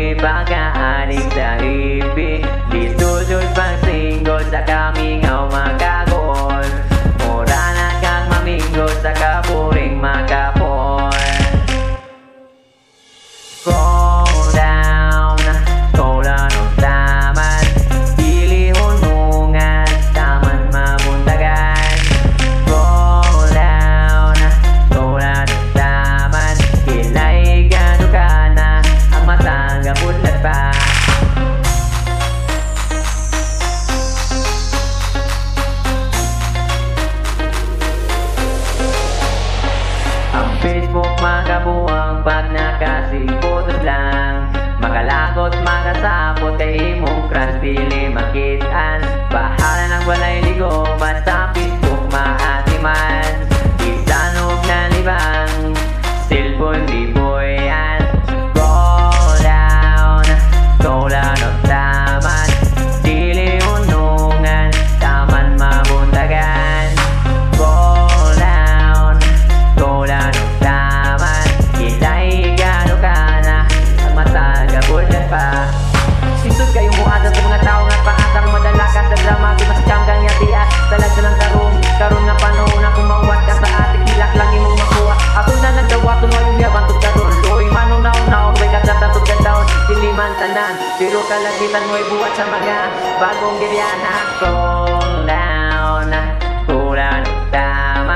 pagkaanig sa ibig. Di susod pagsinggol sa kamingaw makagol. Mura na kang maminggo sa kapuring makapon. Go down, go down o taman. Dili hunungan, taman mabuntagan. Go down o taman. Kilay gano ka na, ang matangga bulat pa. Ang Facebook makabuang pag nakasipotos lang. Makalakot, makasapot kay imong crush, dili makitaan. Bahala ng walay ligo, basta Facebook maatiman. Isanog na libang, cellphone di boyan. Go down o taman. Dili unungan, taman mabuntagan. Go down o taman. Kilay gano ka na, ang mataga bulan pa. Sintod kayong buhasan sa mga tao nga pangatang madalakas sa drama. Gimaskam kang yatias, talag sa lang karon nga panahon na kumawat ka sa atik. Hilak lang imong makuha, ako na nagdawaton ngayong yabantod ka doon. Doy manong naon-naon, may katatapos ka daon. Diliman tanan, pero kalagitan mo'y buhat sa mga bagong giryan. Go down, kulan o tama.